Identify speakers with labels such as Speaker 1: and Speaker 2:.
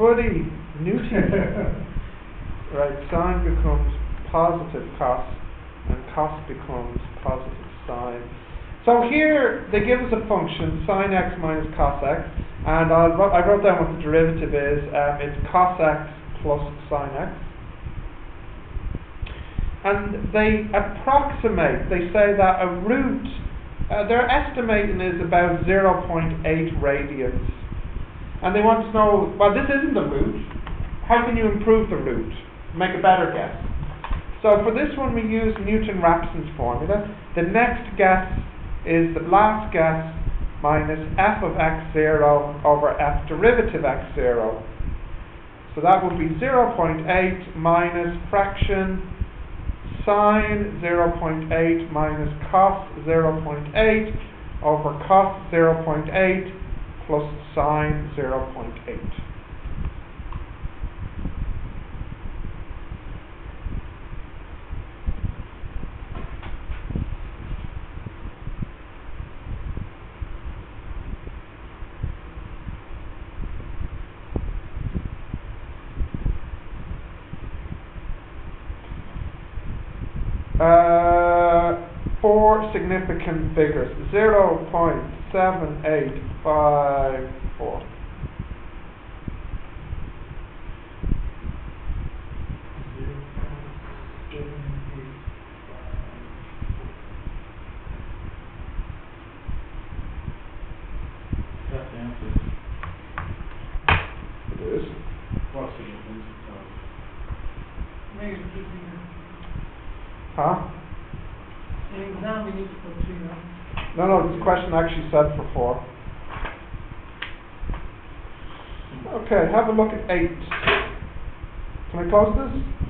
Speaker 1: buddy Newton. Right, sine becomes positive cos, and cos becomes positive sine. So here they give us a function, sine x minus cos x, and I wrote down what the derivative is. It's cos x plus sine x. And they approximate, they say that a root, their estimating is about 0.8 radians. And they want to know, well, this isn't the root. How can you improve the root? Make a better guess. So for this one we use Newton-Raphson's formula. The next guess is the last guess minus f of x0 over f derivative x0. So that would be 0.8 minus fraction sine 0.8 minus cos 0.8 over cos 0.8 plus sine 0.8. Four significant figures, 0.7854.
Speaker 2: That's the answer.
Speaker 1: It is.
Speaker 2: What's the difference?
Speaker 1: Huh?
Speaker 3: In the exam we need to put 2 now.
Speaker 1: No, this question actually said for 4. Okay, have a look at 8. Can I close this?